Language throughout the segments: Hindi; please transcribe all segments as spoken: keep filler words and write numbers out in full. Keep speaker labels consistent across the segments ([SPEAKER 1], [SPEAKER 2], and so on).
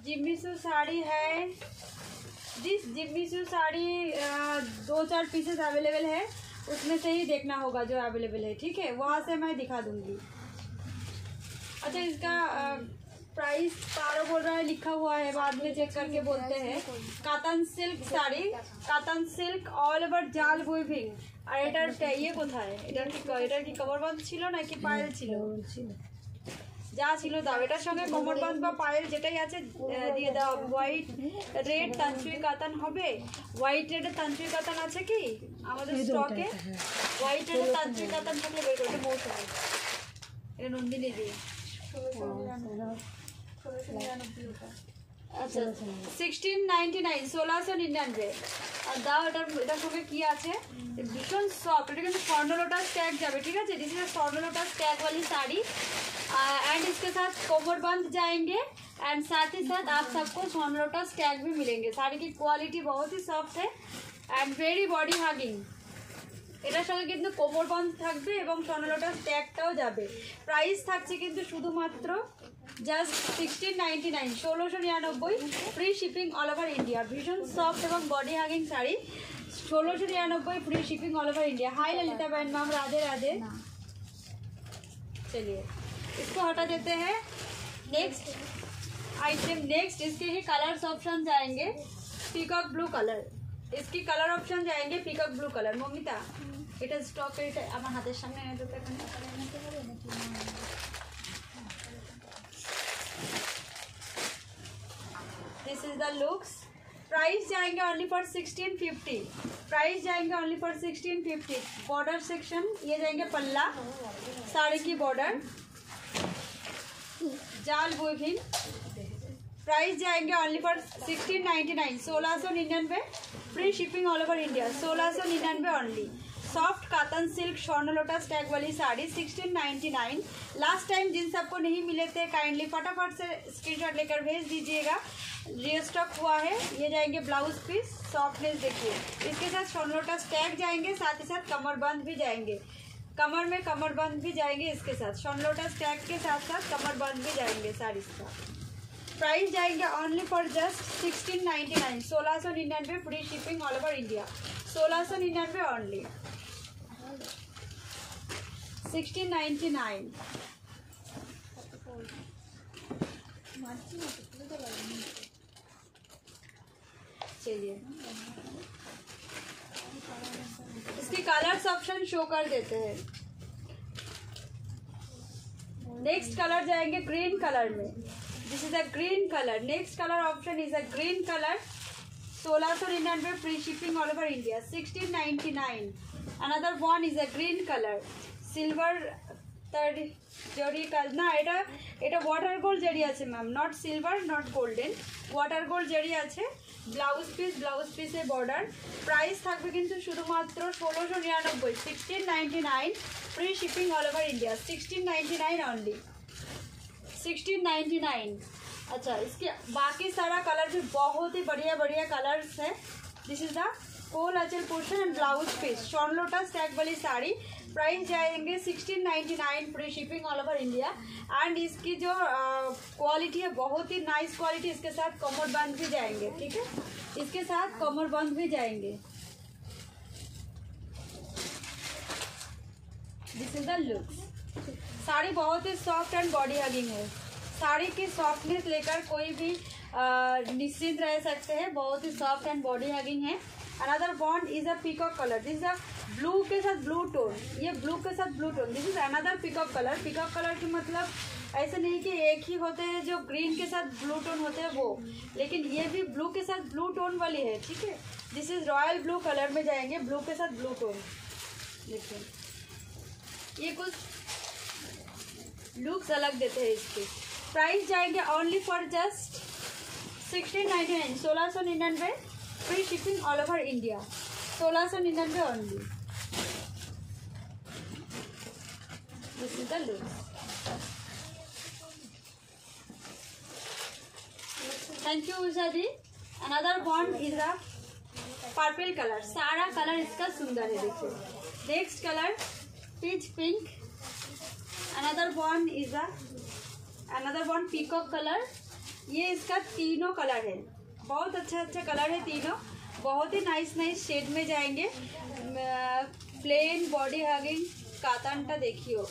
[SPEAKER 1] जिम्मीचू साड़ी है। जिस जिम्मीचू साड़ी दो चार पीसेस अवेलेबल है उसमें से ही देखना होगा जो अवेलेबल है, ठीक है, वहाँ से मैं दिखा दूंगी। अच्छा, इसका प्राइस पारो बोल रहा है, लिखा हुआ है, बाद में चेक करके बोलते हैं। Katan silk sari, katan silk all over জাল উইভিং। আর এটার ইয়ে কোথায়? এটার কি এটার কি কমরবন্ধ ছিল নাকি পায়েল ছিল? যা ছিল দাও, এটার সঙ্গে কমরবন্ধ বা পায়েল যেটাই আছে দিয়ে দাও। হোয়াইট রেড তানচুই কাতান হবে। হোয়াইট রেডের তানচুই কাতান আছে কি আমাদের স্টকে? হোয়াইট রেডের তানচুই কাতান থাকলে বের করে। এটা মৌসুমি, এটা নন্দিনী দিয়ে। আচ্ছা, সিক্সটিন নাইনটি নাইন ষোলোশো নিরানব্বই। আর দাও, এটার এটার সঙ্গে কি আছে? ভীষণ সফট, এটা কিন্তু স্বর্ণলোটাস ট্যাগ যাবে, ঠিক আছে। दिस इज स्वर्णलोटस टैग वाली साड़ी एंड इसके साथ कोमरबंद जाएंगे एंड साथ ही साथ आप सबको स्वर्णलोटस टैग भी मिलेंगे। साड़ी की क्वालिटी बहुत ही सॉफ्ट है एंड वेरी बॉडी हागिंग। এটার সঙ্গে কিন্তু কোমরবন্ধ থাকবে এবং স্বর্ণলোটাস ট্যাগটাও যাবে। প্রাইস থাকছে কিন্তু শুধুমাত্র জাস্ট সিক্সটিন নাইনটি নাইন, ষোলোশো নিরানব্বই, free shipping all over India. ভীষণ সফট এবং বডি হাগিং শাড়ি, ষোলোশো নিরানব্বই, free shipping all over India. Hi Lalita बहन मैम, राधे राधे। चलिए इसको हटा देते हैं। नेक्स्ट आइटम, नेक्स्ट इसके ही कलर्स ऑप्शन जाएंगे। पीकॉक ब्लू कलर, इसकी कलर ऑप्शन जाएंगे पीकॉक ब्लू कलर। ममिता এটা স্টক এটা আমার হাতের সামনে এনে দিতে এখানে এনে দিতে পারবে নাকি? This is the looks. Price जाएंगे only for sixteen fifty. Price जाएंगे only for sixteen fifty. Border section ये जाएंगे पल्ला, साड़ी की बॉर्डर, जाल बुइभिंग। प्राइस जाएंगे only for sixteen ninety nine, सोलह सौ निन्यानवे, free shipping all over India. सोलह सौ निन्यानवे only. Soft katan silk Swarnalata tag वाली sari sixteen ninety nine. Last time जिन सबको नहीं मिले थे काइंडली फटाफट से स्क्रीनशॉट लेकर भेज दीजिएगा। रीस्टॉक हुआ है। ये जाएंगे ब्लाउज पीस, सॉफ्टनेस देखिए। इसके साथ स्वर्णलोटस टैग जाएंगे, साथ ही साथ कमरबंद भी जाएंगे। कमर में कमरबंद भी जाएंगे इसके साथ। स्वर्णलोटस टैग के साथ साथ कमरबंद भी जाएंगे साड़ी का। प्राइस जाएंगे only for just sixteen ninety nine, सोलह सौ निन्यानवे, free shipping all over India. सोलह सौ निन्यानवे ऑनली, सिक्सटीन नाइन्टी नाइन। चलिए इसके कलर्स ऑप्शन शो कर देते हैं। नेक्स्ट कलर जाएंगे ग्रीन कलर में। This is a green colour. Next colour option is a green colour, सोलह सौ निन्यानवे, free shipping all over India. Sixteen ninety nine. Another one is a green colour, silver thread zari का ना, এটা এটা ওয়াটার গোল্ড জেরি আছে ma'am, not silver not golden, water gold zari আছে। ব্লাউজ পিস, ব্লাউজ পিসের বর্ডার। প্রাইস থাকবে কিন্তু শুধুমাত্র ষোলোশো নিরানব্বই, sixteen ninety nine, free shipping all over India. Sixteen ninety nine only, sixteen ninety nine. अच्छा, इसके बाकी सारा कलर भी बहुत ही बढ़िया बढ़िया कलर्स है। दिस इज द कोल अचल portion and blouse piece, Swarnalata tag वाली साड़ी। प्राइस जाएंगे sixteen ninety nine, free shipping all over India. And इसकी जो क्वालिटी है बहुत ही नाइस क्वालिटी। इसके साथ कमर बंद भी जाएंगे, ठीक है, इसके साथ कमर बंद भी जाएंगे। This is the looks. Sari बहुत ही सॉफ्ट एंड बॉडी हगिंग है। साड़ी की सॉफ्टनेस लेकर कोई भी निश्चिंत रह सकते हैं। बहुत ही सॉफ्ट एंड बॉडी हगिंग है। अनदर बॉन्ड is a peacock colour. This is a blue के साथ ब्लू टोन, ये ब्लू के साथ blue tone. This is another peacock colour. Peacock colour की मतलब ऐसे नहीं कि एक ही होते हैं जो ग्रीन के साथ ब्लू टोन होते हैं वो, लेकिन ये भी ब्लू के साथ ब्लू टोन वाली है, ठीक है। This is royal blue colour में जाएंगे, ब्लू के साथ ब्लू टोन। देखिए ये कुछ लुक्स अलग देते हैं इसके। प्राइस जाएंगे only for just sixteen ninety nine, सोलह सौ निन्यानवे, free shipping all over India. सोलह सौ निन्यानवे only. This is the looks. Thank you Usha ji. Another one is a purple colour. सारा कलर इसका सुंदर है, देखिए। Next colour peach pink. Another one is a another one peacock colour. ये इसका तीनों कलर है, बहुत अच्छा अच्छा कलर है तीनों, बहुत ही नाइस नाइस शेड में जाएंगे। प्लेन बॉडी हगिंग कातानटा देखियो,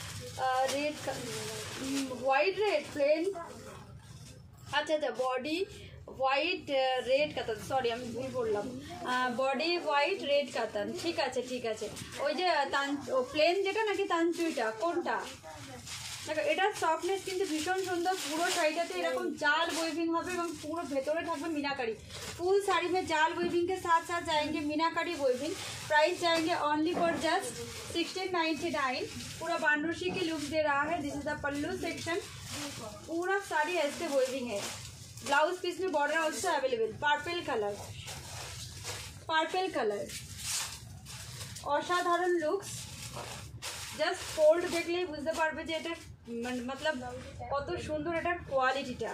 [SPEAKER 1] रेड वाइट रेड प्लेन, अच्छा अच्छा body white red katan, sorry আমি ভুল বললাম, বডি হোয়াইট রেড কাতান। ঠিক আছে ঠিক আছে, ওই যে তান প্লেন যেটা নাকি তানচুইটা কোনটা? দেখো এটার সফটনেস কিন্তু ভীষণ সুন্দর, পুরো শাড়িটাতে এরকম জাল ওয়েভিং হবে এবং পুরো ভেতরে থাকবে मीनाकारी। फुल साड़ी में जाल वेविंग के साथ साथ जाएंगे मीनाकारी वेविंग। प्राइस जाएंगे only for just sixteen ninety nine. पूरा बांडूशी की लुक दे रहा है। This is the pallu section, पूरा साड़ी ऐसे वेविंग है। ब्लाउज पीस में border also available. Purple colour, purple colour असाधारण लुक्स, জাস্ট ফোল্ড দেখলেই বুঝতে পারবে যে এটা मतलब কত সুন্দর এটার কোয়ালিটিটা।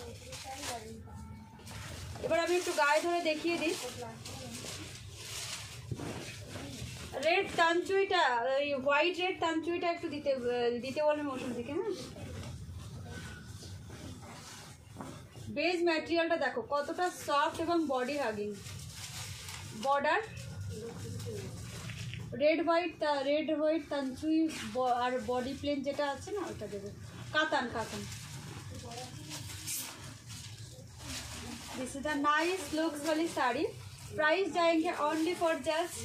[SPEAKER 1] এবার আমি একটু গায়ে ধরে দেখিয়ে দিই। রেড তানচুইটা, হোয়াইট রেড তানচুইটা একটু দিতে দিতে বলবে মৌসুম থেকে। হ্যাঁ, বেজ ম্যাটেরিয়ালটা দেখো কতটা সফট এবং body hugging. Border red white, red white tanchoi আর বডি প্লেন যেটা আছে না ওটা দেবে। Katan katan, this is the nice looks वाली साड़ी। प्राइस जाएंगे only for just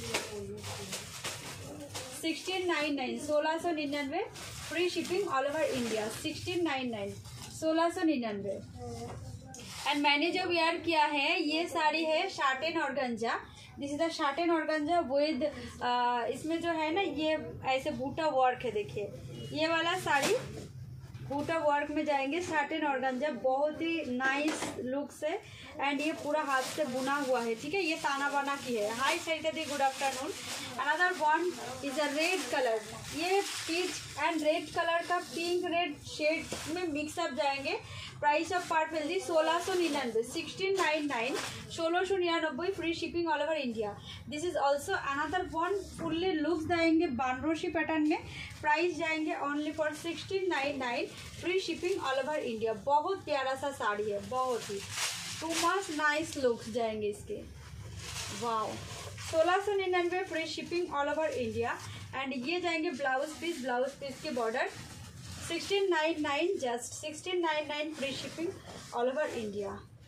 [SPEAKER 1] sixteen nine nine, सोलह सौ निन्यानवे, free shipping all over India. Sixteen nine nine, सोलह सौ निन्यानवे। एंड मैंने जो वेयर किया है ये साड़ी है satin organza. This is the satin organza with, इसमें जो है ना ये ऐसे बूटा वर्क है, देखिए ये वाला साड़ी बूटा वर्क में जाएंगे। शार्टेन ऑर्गेन्जा बहुत ही नाइस लुक से, एंड ये पूरा हाथ से बुना हुआ है। ठीक है, ये ताना बाना की है। Hi Sarita di, good afternoon. Another one is a red colour, ये पीच एंड रेड कलर का पिंक रेड शेड में मिक्सअप जाएंगे। प्राइस ऑफ पर्पल दी सोलह सौ निन्यानवे, सिक्सटीन नाइन नाइन, सोलह सौ निन्यानबे, free shipping all over India. This is also another one fully looks जाएंगे बानरोशी पैटर्न में। प्राइस जाएंगे only for sixteen nine nine, free shipping all over India. बहुत प्यारा सा साड़ी है, बहुत ही टू मच नाइस लुक्स जाएंगे इसके। वाओ, सोलह सौ निन्यानवे, free shipping all over India. And ये जाएंगे ब्लाउज पीस, ब्लाउज पीस के border sixteen nine nine, just sixteen nine nine, free shipping all over India.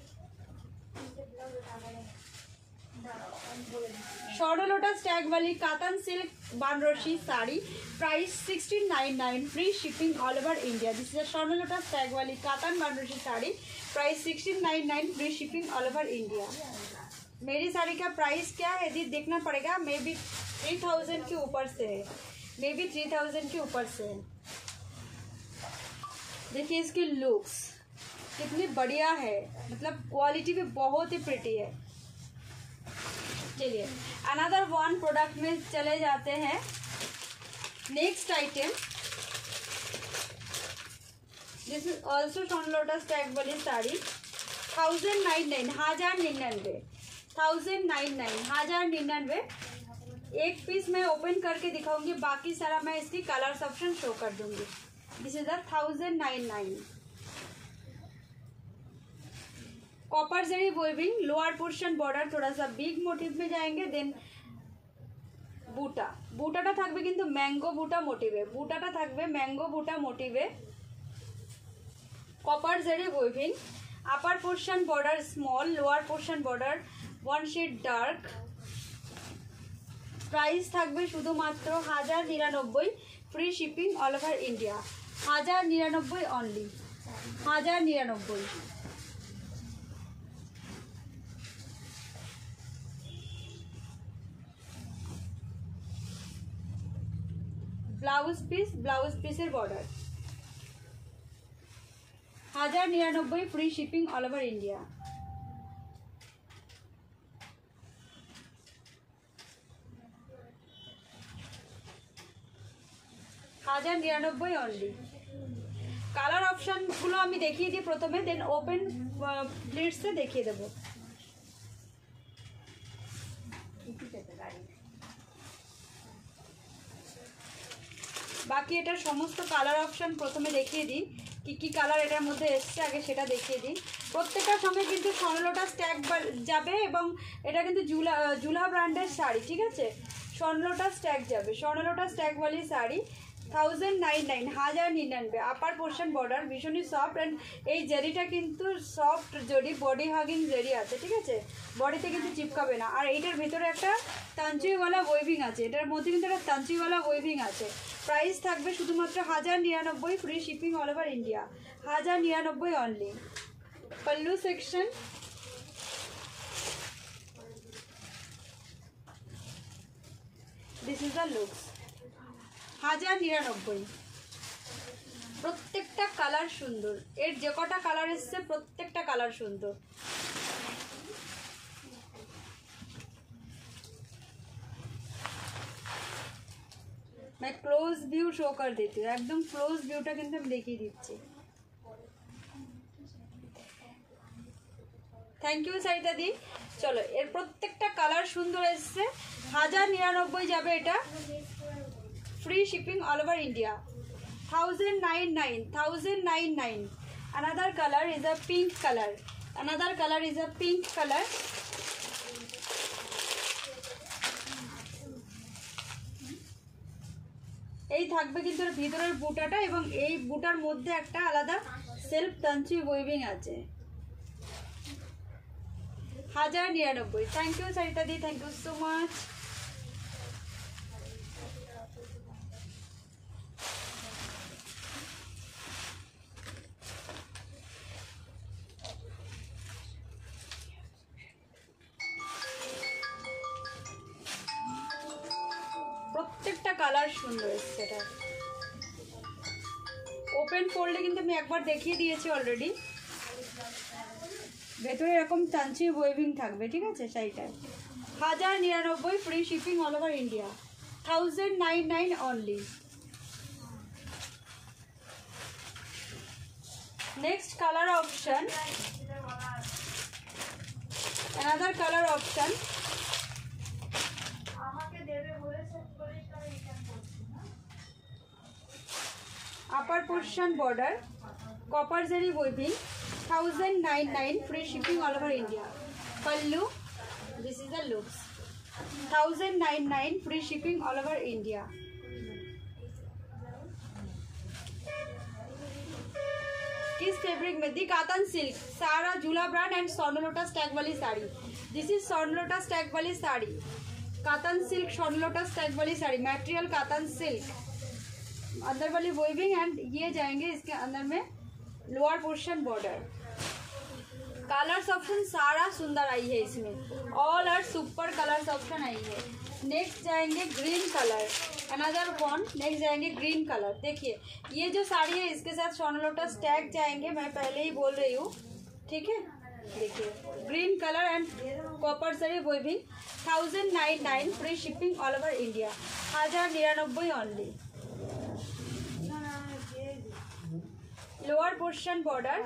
[SPEAKER 1] Swarnalata tag वाली katan silk Banarasi sari. Price sixteen nine nine, free shipping all over India. This is Swarnalata tag वाली katan Banarasi sari. Price sixteen nine nine, free shipping all over India. मेरी साड़ी का प्राइस क्या है दी देखना पड़ेगा, मे बी थ्री थाउजेंड के ऊपर से है, मे बी थ्री थाउजेंड के ऊपर से है। देखिए इसकी लुक्स कितनी बढ़िया है, मतलब क्वालिटी भी बहुत ही प्रिटी है। चलिए अनदर वन प्रोडक्ट में चले जाते हैं। Next item, this is also Swarnalata tag वाली साड़ी। थाउजेंड नाइन नाइन, हजार निन्यानवे, थाउजेंड नाइन नाइन, हजार निन्यानवे। एक पीस मैं ओपन करके दिखाऊंगी, बाकी सारा मैं इसकी कलर्स ऑप्शन शो कर दूंगी। This is the thousand nine nine. Copper zari weaving, lower portion border थोड़ा सा बिग मोटिव में जाएंगे। देन বুটা, বুটাটা থাকবে কিন্তু ম্যাঙ্গো বুটা মোটিভে, বুটাটা থাকবে ম্যাঙ্গো বুটা মোটিভে। Copper zari weaving, upper portion border small, lower portion border one shade dark. Price থাকবে শুধুমাত্র হাজার নিরানব্বই, free shipping all over India. হাজার নিরানব্বই অনলি, হাজার নিরানব্বই। ব্লাউজ পিস, ব্লাউজ পিসের বর্ডার হাজার নিরানব্বই, free shipping all over India. হাজার নিরানব্বই অনলি। কালার অপশানগুলো আমি দেখিয়ে দিই প্রথমে, দেন ওপেন প্লেটসে দেখিয়ে দেবো। বাকি এটার সমস্ত কালার অপশান প্রথমে দেখিয়ে দিই, কি কি কালার এটার মধ্যে এসছে আগে সেটা দেখিয়ে দিই। প্রত্যেকটার সঙ্গে কিন্তু স্বর্ণলতা স্ট্যাগ যাবে এবং এটা কিন্তু জুলা জুলা ব্র্যান্ডের শাড়ি, ঠিক আছে। স্বর্ণলতা স্ট্যাগ যাবে, স্বর্ণলতা স্ট্যাগওয়ালি শাড়ি থাউজেন্ড নাইন নাইন হাজার নিরানব্বই। আপার পোর্শন বর্ডার ভীষণই সফট অ্যান্ড এই জেরিটা কিন্তু সফট জরি, বডি হাগিং জেরি আছে, ঠিক আছে, বডিতে কিন্তু চিপকাবে না। আর এইটার ভেতরে একটা তাঞ্চুইওয়ালা ওয়েভিং আছে, এটার মধ্যে কিন্তু একটা তাঞ্চুইওয়ালা ওয়েভিং আছে। প্রাইস থাকবে শুধুমাত্র হাজার নিরানব্বই, free shipping all over India, হাজার নিরানব্বই only. Pallu section, this is the looks, হাজার নিরানব্বই। প্রত্যেকটা কালার সুন্দর, এর যে কটা কালার এসছে প্রত্যেকটা কালার সুন্দর। मैं क्लोज व्यू शो कर देती हूँ, एकदम क्लोज व्यूटा किन्तु আমি দেখিয়ে দিচ্ছি। Thank you Sarita di. চলো, এর প্রত্যেকটা কালার সুন্দর এসছে, হাজার নিরানব্বই যাবে এটা, free shipping all over India, thousand nine nine thousand nine nine. Another colour is a pink colour, another colour is a pink colour. এই থাকবে কিন্তু এর ভিতরের বুটাটা এবং এই বুটার মধ্যে একটা আলাদা সেলফ তাঞ্চি ওয়েভিং আছে, হাজার নিরানব্বই। Thank you Sarita di, thank you so much. প্রত্যেকটা কালার সুন্দর এসছে। এটা ওপেন করলে কিন্তু আমি একবার দেখিয়ে দিয়েছি অলরেডি, ভেতরে এরকম তাঞ্চি ওয়েভিং থাকবে, ঠিক আছে। শাড়িটা হাজার নিরানব্বই, free shipping all over India, thousand nine nine only. Next colour option, another colour option, upper portion border copper zari weaving, thousand nine nine, free shipping all over India. Pallu, this is the looks, thousand nine nine, free shipping all over India. किस फैब्रिक में? दी कातन सिल्क, सारा झूला ब्रांड एंड स्वर्णलता स्टैग वाली sari. This is Swarnalata tag वाली साड़ी, कातन सिल्क स्वर्णलता स्टैग वाली साड़ी, मटेरियल कातन सिल्क, अंदर वाली वेविंग एंड ये जाएंगे इसके अंदर में lower portion border. Colours option सारा सुंदर आई है इसमें, all are super colours option आई है। नेक्स्ट जाएंगे green colour, another one. Next जाएंगे ग्रीन कलर। देखिए ये जो साड़ी है इसके साथ स्वर्णलता स्टैग जाएंगे, मैं पहले ही बोल रही हूँ, ठीक है। देखिए green colour and copper zari weaving, thousand nine nine, free shipping all over India, हजार निरानब्बई only. Lower portion border,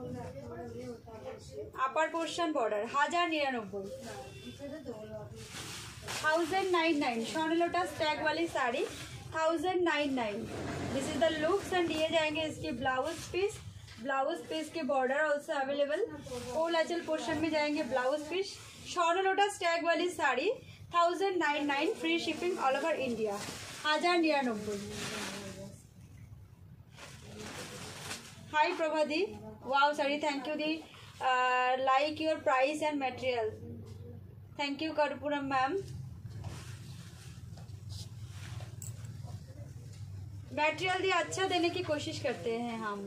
[SPEAKER 1] upper portion border, हजार निरानब्बई, thousand nine nine. Swarnalata tag वाली sari, thousand nine nine. This is the looks and ये जाएंगे इसके ब्लाउज पीस, ब्लाउज पीस के बॉर्डर ऑल्सो अवेलेबल। फुल आंचल पोर्शन में जाएंगे ब्लाउज पीस। स्वर्णलता स्टैग वाली sari, thousand nine nine, free shipping all over India, हजार निरानब्बई। Hi Prabha di, wow sari, thank you di, like your price and material, thank you Karpuram ma'am. Material di अच्छा देने की कोशिश करते हैं हम।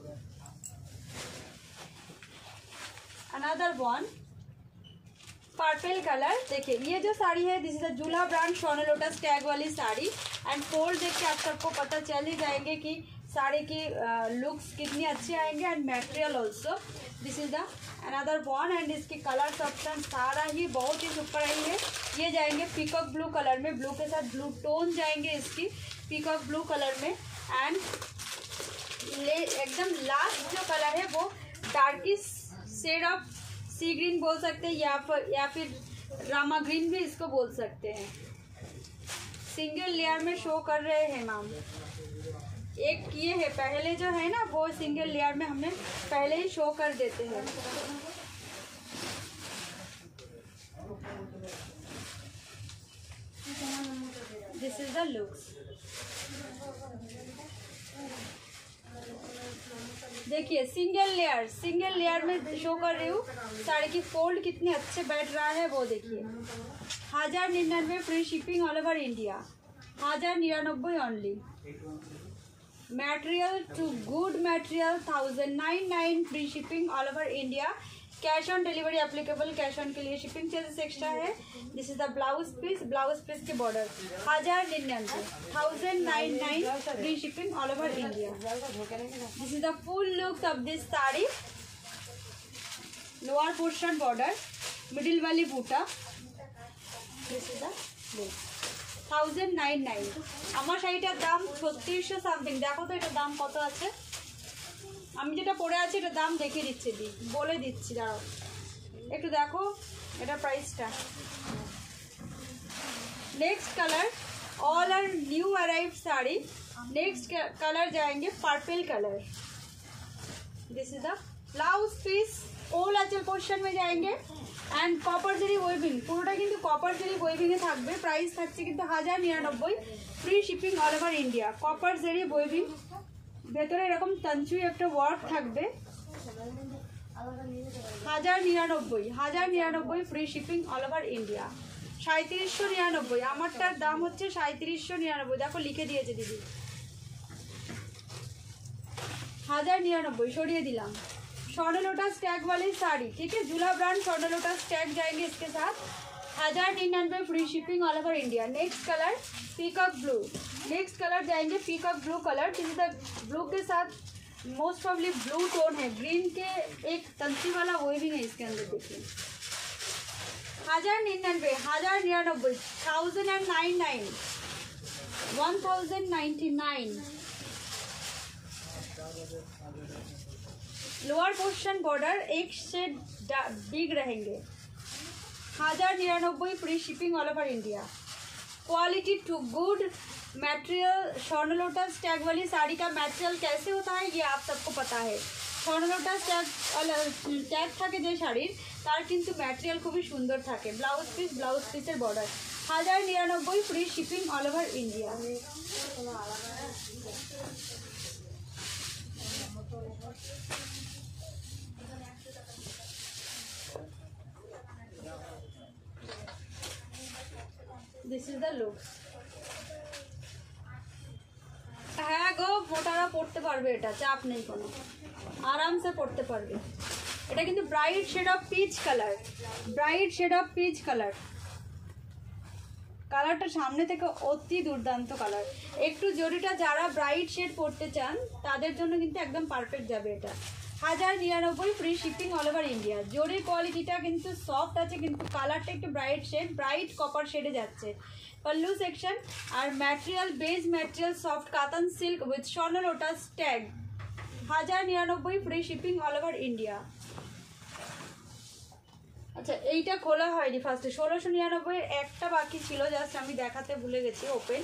[SPEAKER 1] Another one purple colour. देखिए ये जो साड़ी है दिस इज अ झूला ब्रांड स्वर्णलता स्टैग वाली साड़ी एंड फोल्ड देख के आप सबको पता चल ही जाएंगे कि साड़ी की लुक्स कितनी अच्छी आएंगे and material also. This is the another one and इसके कलर्स ऑप्शन सारा ही बहुत ही सुपर आई है। ये जाएंगे पीकॉक ब्लू कलर में, ब्लू के साथ ब्लू टोन जाएंगे इसकी पीकॉक ब्लू कलर में एंड ले एकदम लास्ट जो कलर है वो darkish shade of sea green बोल सकते हैं या फिर या फिर रामा ग्रीन भी इसको बोल सकते हैं। सिंगल लेयर में शो कर रहे हैं मैम। एक किए हैं पहले जो है ना, वो सिंगल लेयर में हमने पहले ही शो कर देते हैं। This is the looks. देखिए सिंगल लेयर, सिंगल लेयर में शो कर रही हूँ। साड़ी की फोल्ड कितने अच्छे बैठ रहा है वो देखिए। हजार निन्यानवे free shipping all over India, हजार निन्यानबे only. Material too good material thousand nine nine free shipping all over India. Cash on delivery applicable, cash on के लिए शिपिंग चार्जेस एक्स्ट्रा है। This is the blouse piece, blouse piece के बॉर्डर हजार निन्यानवे, thousand nine nine free shipping all over India. This is the full look of this sari. Lower portion border, middle वाली बूटा। This is the look, thousand nine nine. আমার শাড়িটার দাম ছত্রিশশো সামথিং। দেখো তো এটার দাম কত আছে। আমি যেটা পরে আছি এটার দাম দেখিয়ে দিচ্ছি, দি বলে দিচ্ছি, দাঁড়াও একটু দেখো এটা প্রাইসটা। Next colour, all are new arrived sari. Next colour जाएंगे purple colour. This is the blouse piece, all आंचल पोर्शन में जाएंगे एंड कपर जरी ওয়েভিং, পুরোটা কিন্তু কপার জরি ওয়েভিংয়ে থাকবে। প্রাইস থাকছে কিন্তু হাজার নিরানব্বই, free shipping all over India. Copper zari weaving, ভেতরে এরকম তঞ্চুই একটা ওয়ার্ক থাকবে। হাজার নিরানব্বই, হাজার নিরানব্বই free shipping all over India. সাঁত্রিশশো নিরানব্বই, আমারটার দাম হচ্ছে সাঁত্রিশশো নিরানব্বই। দেখো লিখে দিয়েছে দিদি, হাজার নিরানব্বই সরিয়ে दिलाम। स्वर्ण लोटस टैग वाली साड़ी, ठीक है, झूला ब्रांड स्वर्ण लोटस टैग जाएंगे इसके साथ। हजार निन्यानवे free shipping all over India. Next colour peacock blue. Next colour जाएंगे पीकॉक ब्लू कलर। किसी तरह ब्लू के साथ मोस्ट प्रॉब्ली ब्लू टोन है, ग्रीन के एक तंसी वाला वेविंग है इसके अंदर। देखिए हजार निन्यानवे, हजार निन्यानबे, thousand and nine nine, one thousand ninety nine. Lower portion border एक शेड बिग रहेंगे। हजार निन्यानबे free shipping all over India. Quality too good material. Swarna lotus tag वाली साड़ी का मटेरियल कैसे होता है ये आप सबको पता है। स्वर्ण लोटस टैग टैग থাকে যে শাড়ির, তার কিন্তু ম্যাটেরিয়াল খুবই সুন্দর থাকে। ব্লাউজ পিস, ব্লাউজ পিসের বর্ডার হাজার নিরানব্বই, free shipping all over India. This is the look. হ্যাঁ গো, মোটারা পড়তে পারবে, এটা চাপ নেই কোনো, আরামসে পড়তে পারবে। এটা কিন্তু bright shade of peach colour, bright shade of peach colour. কালারটা সামনে থেকে অতি দুর্দান্ত কালার। একটু জরিটা যারা ব্রাইট শেড পড়তে চান তাদের জন্য কিন্তু একদম পারফেক্ট যাবে এটা। হাজার নিরানব্বই, free shipping all over India. জরির কোয়ালিটিটা কিন্তু সফট আছে, কিন্তু কালারটা একটু ব্রাইট শেড, ব্রাইট কপার শেডে যাচ্ছে। पल्लू सेक्शन और material base material soft katan silk with Swarna lotus tag. हजार निन्यानबे, free shipping all over India. अच्छा এইটা খোলা হয়নি ফার্স্টে। ষোলোশো নিরানব্বই একটা বাকি ছিল, জাস্ট আমি দেখাতে ভুলে গেছি। ওপেন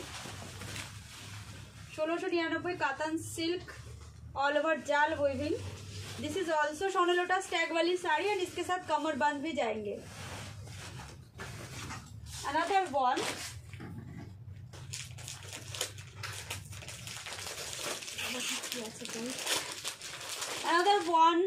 [SPEAKER 1] ষোলোশো নিরানব্বই कातन सिल्क ऑल ओवर जाल weaving. This is also Swarna lotus tag वाली साड़ी एंड इसके साथ कमर बंद भी जाएंगे। अनदर वन, अनदर वन,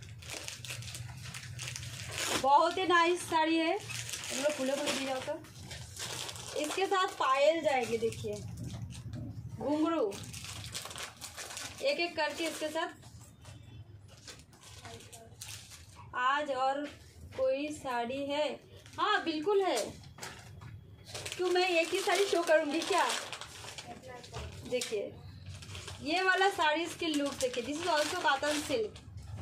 [SPEAKER 1] बहुत ही नाइस साड़ी है। इनको खुले खुले दिया तो इसके साथ पायल जाएगी। देखिए घुंघरू एक एक करके इसके साथ। आज और कोई साड़ी है? हाँ बिल्कुल है। क्यों, मैं एक ही साड़ी शो करूंगी क्या? देखिए ये वाला साड़ी इसकी लुक देखिए। This is also katan silk,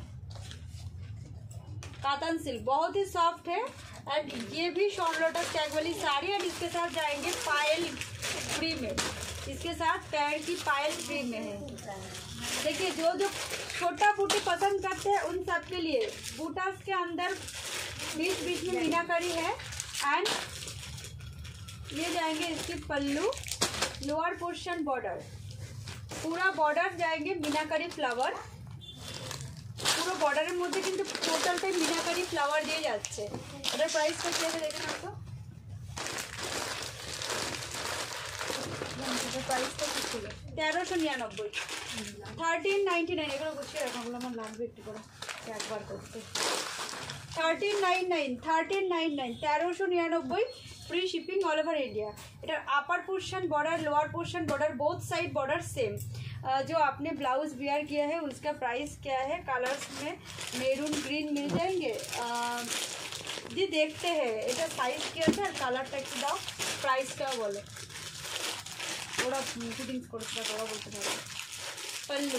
[SPEAKER 1] katan silk बहुत ही सॉफ्ट है। एंड ये भी स्वर्ण लोटस टैग वाली साड़ी एंड इसके साथ जाएंगे पायल फ्री में। इसके साथ पैर की पायल फ्री में है। देखिए जो जो छोटा बूटी पसंद करते हैं उन सब के लिए बूटास के अंदर बीच बीच में मीनाकारी है। एंड ये जाएंगे इसकी पल्लू, लोअर पोर्शन बॉर्डर। पूरा बॉर्डर जाएंगे मीनाकारी फ्लावर, পুরো বর্ডারের মধ্যে কিন্তু টোটালটাই মিনাকারি ফ্লাওয়ার দিয়ে যাচ্ছে। এটার প্রাইসটা কি আছে দেখে নাও তো, প্রাইসটা কি ছিল? তেরোশো নিরানব্বই, থার্টিন নাইনটি নাইন। এগুলো গুছিয়ে রাখো, ওগুলো আমার লাগবে একটু করে একবার করতে। Thirteen nine nine thirteen nine nine তেরোশো নিরানব্বই, free shipping all over India. इधर upper portion border, lower portion border, both side border same. जो आपने ब्लाउज वियर किया है उसका प्राइस क्या है? कलर्स में मेरून ग्रीन मिल जाएंगे। दी देखते हैं এটা সাইজ কি আছে আর কালারটা একটু দাও, প্রাইসটা বলো। ওরা ফিটিংস করতে ওরা বলতে পারবে। पल्लू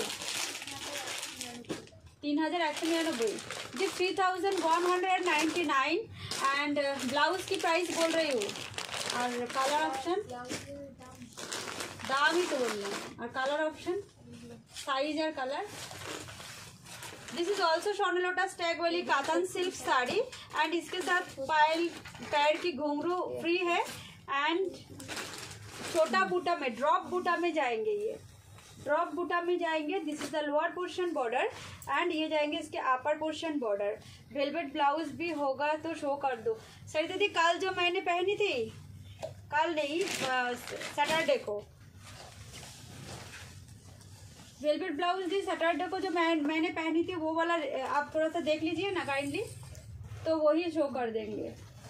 [SPEAKER 1] तीन हज़ार एक सौ निन्यानवे जी, three thousand one hundred ninety nine. And blouse की प्राइस बोल रही हूँ। और कलर ऑप्शन दाम ही तो बोल रही हूँ। और कलर ऑप्शन साइज और कलर। दिस इज ऑल्सो शॉर्नेलोटा स्टैग वाली कातन सिल्क साड़ी। एंड इसके साथ पायल पैर की घुंघरू फ्री है। एंड छोटा बूटा में, ड्रॉप बूटा में जाएंगे, ये ड्रॉप बूटा में जाएंगे। This is the lower portion border and ये जाएंगे इसके upper portion border. Velvet blouse भी होगा तो शो कर दो। सही दीदी, कल जो मैंने पहनी थी, कल नहीं सैटरडे को वेलवेट ब्लाउज दी। सैटरडे को जो मैं मैंने पहनी थी वो वाला आप थोड़ा सा देख लीजिए ना काइंडली, तो वही शो कर देंगे।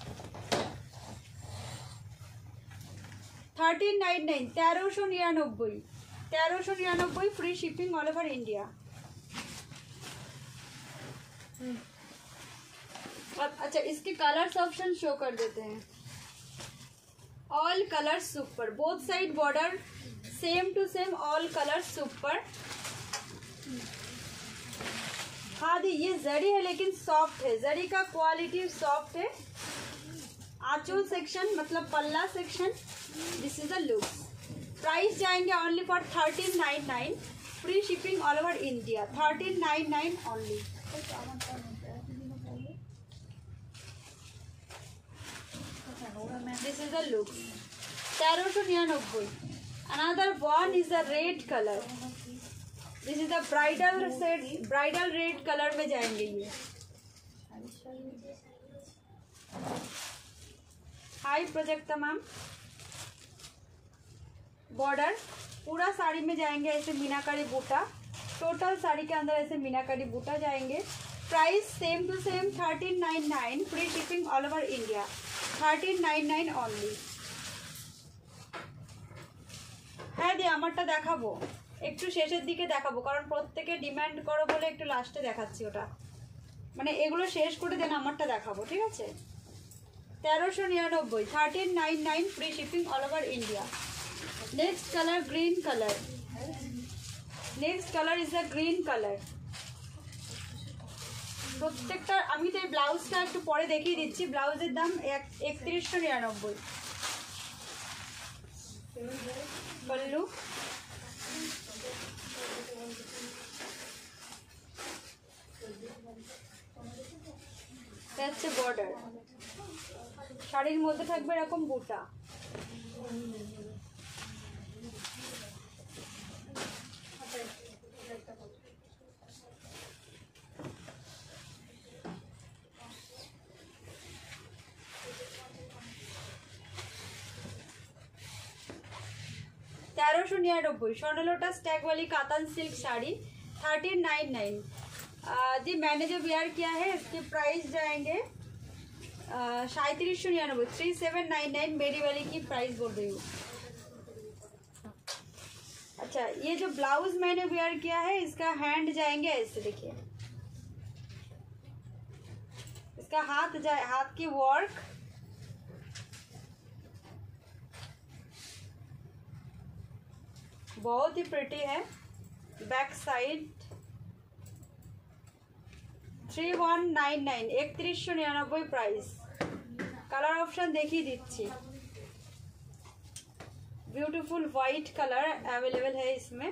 [SPEAKER 1] थर्टीन नाइन नाइन तेरह निन्यानबे तेरह निन्यानबे, free shipping all over India. अच्छा, इसके कलर्स ऑप्शन शो कर देते हैं। All colours super, both side border same to same, all colours super. हाँ दी, ये जरी है लेकिन सॉफ्ट है, जरी का क्वालिटी सॉफ्ट है। आंचल सेक्शन मतलब पल्ला section. This is the look. Price जाएंगे only for thirteen nine nine, free shipping all over India. Thirteen nine nine only. This is the look. तेरह सौ निन्यानबे। Another one is the red colour. This is the bridal set, bridal red colour में जाएंगे ये। High प्रोजेक्टा ma'am. बॉर्डर पूरा साड़ी में जाएंगे ऐसे मीनाकारी बूटा, टोटल साड़ी के अंदर ऐसे मीनाकारी बूटा जाएंगे। Price same to same thirteen nine nine, free shipping all over India. Thirteen nine nine only. হ্যাঁ দি, আমারটা দেখাবো একটু শেষের দিকে দেখাবো, কারণ প্রত্যেকে ডিমান্ড করো বলে একটু লাস্টে দেখাচ্ছি ওটা। মানে এগুলো শেষ করে দেন, আমারটা দেখাবো, ঠিক আছে? তেরোশো নিরানব্বই, thirteen nine nine, free shipping all over India. Next colour green colour. Next colour is the green colour. প্রত্যেকটা আমি তো এই ব্লাউজটা একটু পরে দেখিয়ে দিচ্ছি। ব্লাউজের দাম একত্রিশশো নিরানব্বই। पल्लू হচ্ছে বর্ডার, শাড়ির মধ্যে থাকবে এরকম বুটা। तेरह निन्यानबे, स्वर्णलोटा स्टैग वाली katan silk sari, thirteen nine nine. जी मैंने जो वेयर किया है इसके प्राइस जाएंगे सैंतीस सौ निन्यानबे, थ्री सेवन नाइन नाइन मेरी वाली की प्राइस बोल रही हूँ। अच्छा, ये जो ब्लाउज मैंने वेयर किया है इसका हैंड जाएंगे ऐसे, देखिए इसका हाथ जाए, हाथ की वर्क बहुत ही प्रिटी है। Back side three one nine nine, एकत्रिश सौ निन्यानबे प्राइस। कलर ऑप्शन देखिए दीजिए, ब्यूटीफुल वाइट कलर अवेलेबल है इसमें।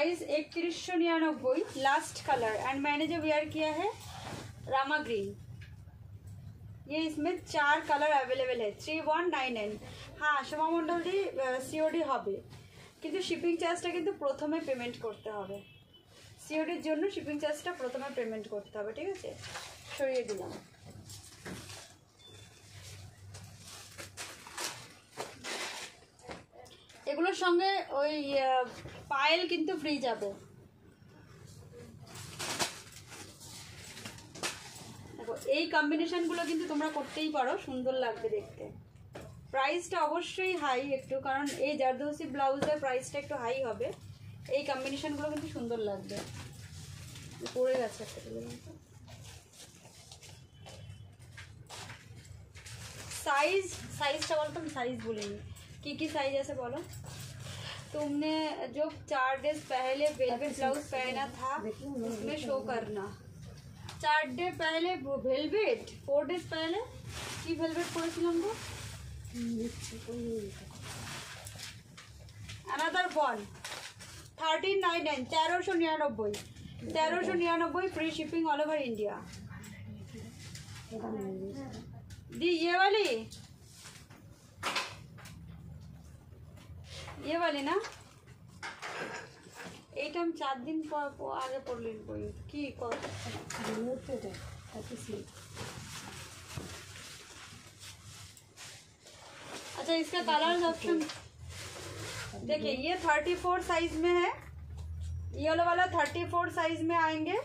[SPEAKER 1] प्राइस इकतीस सौ निन्यानवे, लास्ट कलर। एंड मैंने जो वेयर किया है रामा ग्रीन, ये इसमें चार कलर अवेलेबल है। Three one nine nine. हाँ शोभा मंडल दी सीओडी হবে, কিন্তু শিপিং চার্জটা কিন্তু প্রথমে পেমেন্ট করতে হবে। সিওডির জন্য শিপিং চার্জটা প্রথমে পেমেন্ট করতে হবে, ঠিক আছে? সরিয়ে দিলাম। এগুলোর সঙ্গে ওই পায়েল কিন্তু ফ্রি যাবে। দেখো এই কম্বিনেশনগুলো কিন্তু তোমরা করতেই পারো, সুন্দর লাগবে দেখতে। প্রাইসটা অবশ্যই হাই একটু, কারণ এই জারদৌসি ব্লাউজের প্রাইসটা একটু হাই হবে। এই কম্বিনেশনগুলো কিন্তু সুন্দর লাগবে। পড়ে গেছে একটা সাইজ, সাইজটা বলতো সাইজ বলিনি, কি কি साइज ऐसे बोलो। तुमने जो चार डेज पहले वेलवेट ब्लाउज पहना था उसमें शो करना। चार डे पहले वेलवेट, फोर डेज पहले की वेलवेट পরেছিলাম গো। Another one thirteen nine nine, तेरह सौ निन्यानवे, तेरह सौ निन्यानवे free shipping all over India. दी ये वाली, ये वाली ना, এইটা আমি চার দিন আগে পড়লেন বই কি কত। अच्छा इसका कलर ऑप्शन देखिए, ये थर्टी फोर साइज में है, ये वाला वाला थर्टी फोर साइज में आएंगे।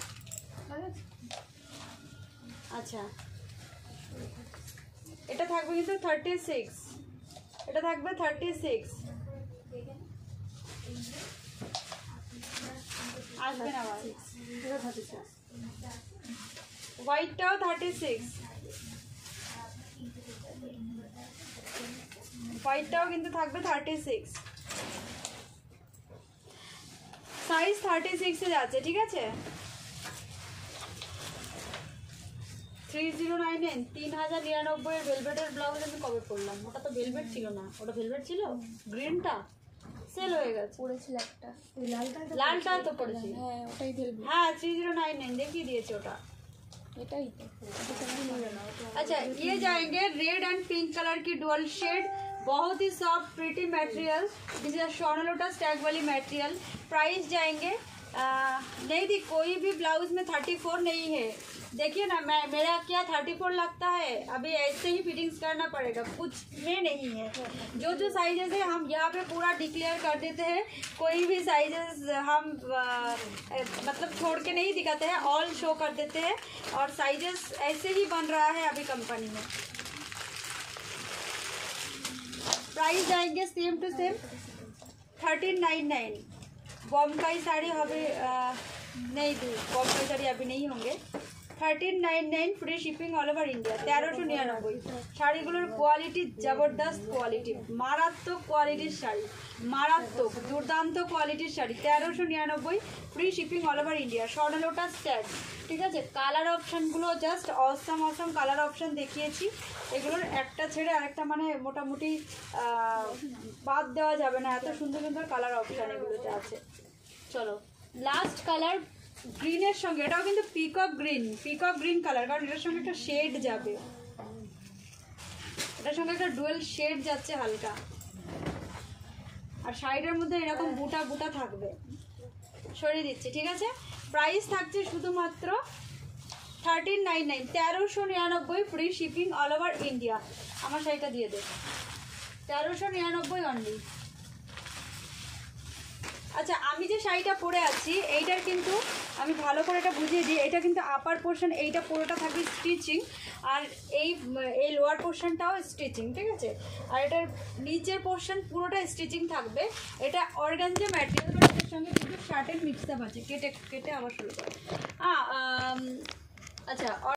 [SPEAKER 1] अच्छा এটা থাকবে কিন্তু থার্টি সিক্স, এটা থাকবে থার্টি সিক্স। আসবে না আবার, হোয়াইটটাও থার্টি সিক্স, হোয়াইটটাও কিন্তু থাকবে থার্টি সিক্স, সাইজ থার্টি সিক্সে যাচ্ছে, ঠিক আছে? থ্রি জিরো নাইন নাইন, তিন হাজার নিরানব্বই এর ভেলভেটের ব্লাউজ আমি কবে পরলাম? ওটা তো ভেলভেট ছিল না, ওটা ভেলভেট ছিল গ্রিনটা, সেল হয়ে গেছে। পড়েছিল একটা লালটা, লালটা তো পড়েছি। হ্যাঁ ওটাই ভেলভেট। হ্যাঁ থ্রি জিরো नाइन नाइन দেখিয়ে দিয়েছে ওটা, এটাই তো। अच्छा ये जाएंगे रेड एंड पिंक कलर की डुअल शेड, बहुत ही soft pretty material, this is शॉर्न लोटस टैग वाली मटेरियल। प्राइस जाएंगे आ, नहीं दी कोई भी ब्लाउज में थर्टी फोर नहीं है। देखिए ना मैं, मेरा क्या थर्टी फोर लगता है, अभी ऐसे ही फिटिंग्स करना पड़ेगा, कुछ में नहीं है। जो जो साइजेस है हम यहाँ पे पूरा डिक्लेयर कर देते हैं, कोई भी साइजेस हम आ, मतलब छोड़ के नहीं दिखाते हैं, ऑल शो कर देते हैं। और साइजेस ऐसे ही बन रहा है अभी कंपनी में। प्राइस जाएंगे same to same thirteen nine nine. Bomkai sari अभी नहीं दी, बॉम्बकाई साड़ी अभी नहीं होंगे। Thirteen nine nine free shipping all over India, তেরোশো নিরানব্বই। শাড়িগুলোর কোয়ালিটি জবরদস্ত কোয়ালিটি, মারাত্মক কোয়ালিটির শাড়ি, মারাত্মক দুর্দান্ত কোয়ালিটির শাড়ি, তেরোশো নিরানব্বই free shipping all over India. Swarna lotus tag, ঠিক আছে? কালার অপশানগুলো জাস্ট অসম অসম কালার অপশান দেখিয়েছি, এগুলোর একটা ছেড়ে আরেকটা মানে মোটামুটি বাদ দেওয়া যাবে না, এত সুন্দর সুন্দর কালার অপশান এগুলোতে আছে। চলো লাস্ট কালার গ্রিনের সঙ্গে, এটাও কিন্তু peacock green, peacock green colour, কারণ এটার সঙ্গে একটা শেড যাবে, এটার সঙ্গে একটা ডুয়েল শেড যাচ্ছে হালকা, আর শাড়িটার মধ্যে এরকম বুটা বুটা থাকবে। সরিয়ে দিচ্ছি, ঠিক আছে? প্রাইস থাকছে শুধুমাত্র থার্টিন নাইন নাইন, তেরোশো নিরানব্বই free shipping all over India. আমার শাড়িটা দিয়ে দে, তেরোশো নিরানব্বই অনলি। আচ্ছা আমি যে শাড়িটা পরে আছি এইটার কিন্তু আমি ভালো করে এটা বুঝিয়ে দিই, এটা কিন্তু আপার পোর্শন, এইটা পুরোটা থাকবে স্টিচিং, আর এই এই লোয়ার পোর্শনটাও স্টিচিং, ঠিক আছে? আর এটার নিচের পোর্শন পুরোটা স্টিচিং থাকবে। এটা অর্গানজা ম্যাটেরিয়াল, বাট এর সঙ্গে কিন্তু শার্টের মিক্স আপ আছে। কেটে কেটে আবার শুরু করে। আচ্ছা